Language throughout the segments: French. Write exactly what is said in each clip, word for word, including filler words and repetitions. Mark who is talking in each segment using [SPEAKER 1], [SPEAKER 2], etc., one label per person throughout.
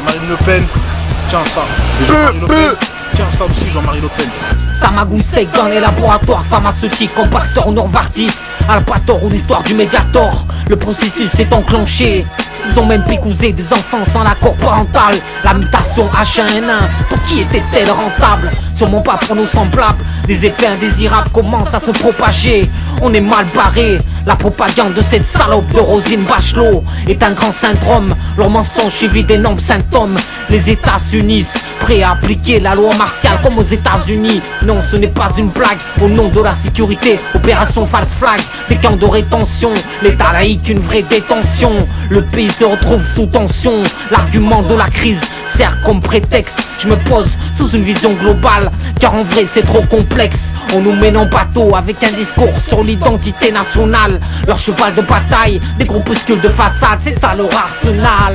[SPEAKER 1] Marine Le Pen, tiens ça. Jean-Marie Le Pen, tiens ça aussi, Jean-Marie Le Pen.
[SPEAKER 2] Samagou sec dans les laboratoires pharmaceutiques comme Baxter Novartis, Alpator ou l'histoire du Mediator. Le processus est enclenché. Ils ont même picousé des enfants sans l'accord parental. La mutation H un N un, pour qui était-elle rentable? Sûrement pas pour nos semblables. Des effets indésirables commencent à se propager. On est mal barré. La propagande de cette salope de Roselyne Bachelot est un grand syndrome. Leurs mensonges suivis d'énormes symptômes. Les États s'unissent, prêts à appliquer la loi martiale comme aux États-Unis. Non, ce n'est pas une blague. Au nom de la sécurité, opération false flag, des camps de rétention, l'état laïque, une vraie détention. Le pays se retrouve sous tension. L'argument de la crise sert comme prétexte. Je me pose sous une vision globale, car en vrai c'est trop complexe. On nous mène en bateau avec un discours sur l'identité nationale. Leur cheval de bataille, des groupuscules de façade, c'est ça leur arsenal.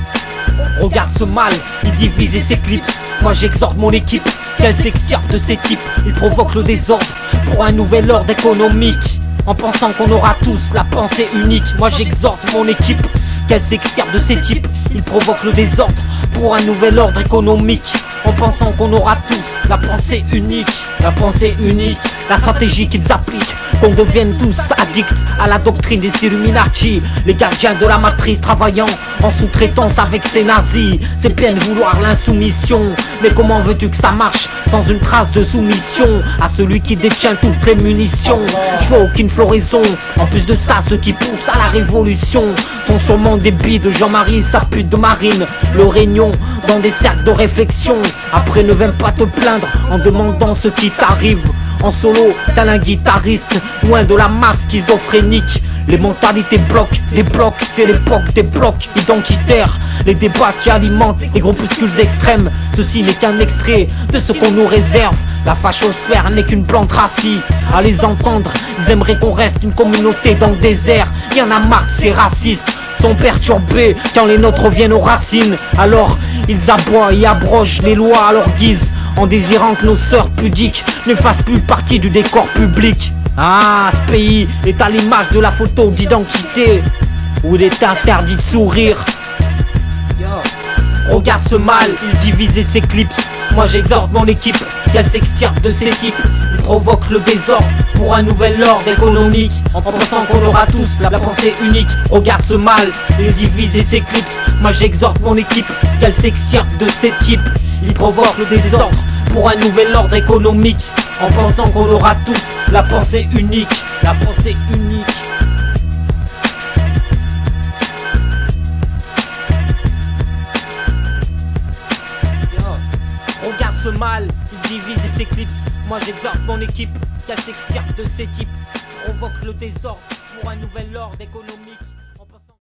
[SPEAKER 2] Regarde ce mal, il divise et s'éclipse. Moi j'exhorte mon équipe, qu'elle s'extirpe de ces types. Ils provoquent le désordre pour un nouvel ordre économique, en pensant qu'on aura tous la pensée unique. Moi j'exhorte mon équipe, qu'elle s'extirpe de ces types. Ils provoquent le désordre pour un nouvel ordre économique, en pensant qu'on aura tous la pensée unique. La pensée unique, la stratégie qu'ils appliquent, qu'on devienne tous addicts à la doctrine des Illuminati, les gardiens de la matrice travaillant en sous-traitance avec ces nazis. C'est bien de vouloir l'insoumission, mais comment veux-tu que ça marche sans une trace de soumission à celui qui détient toutes les munitions? Je vois aucune floraison. En plus de ça, ceux qui poussent à la révolution sont sûrement des billes de Jean-Marie, sa pute de Marine, le réunion dans des cercles de réflexion. Après ne viens pas te plaindre en demandant ce qui t'arrive. En solo, tel un guitariste, loin de la masse schizophrénique. Les mentalités bloquent, les blocs, c'est l'époque des blocs identitaires. Les débats qui alimentent les groupuscules extrêmes. Ceci n'est qu'un extrait de ce qu'on nous réserve. La fachosphère n'est qu'une plante racine. À les entendre, ils aimeraient qu'on reste une communauté dans le désert. Y'en a marre de ces racistes, sont perturbés quand les nôtres viennent aux racines. Alors ils aboient et abrogent les lois à leur guise, en désirant que nos sœurs pudiques ne fassent plus partie du décor public. Ah, ce pays est à l'image de la photo d'identité où il est interdit de sourire. Regarde ce mal, il divise et s'éclipse. Moi j'exhorte mon équipe, qu'elle s'extirpe de ces types. Ils provoquent le désordre pour un nouvel ordre économique, en pensant qu'on aura tous la pensée unique. Regarde ce mal, il divise et s'éclipse. Moi j'exhorte mon équipe, qu'elle s'extirpe de ces types. Ils provoquent le désordre pour un nouvel ordre économique, en pensant qu'on aura tous la pensée unique. La pensée unique. Regarde ce mal, il divise et s'éclipse. Moi j'exhorte mon équipe, qu'elle s'extirpe de ces types. Provoque le désordre pour un nouvel ordre économique.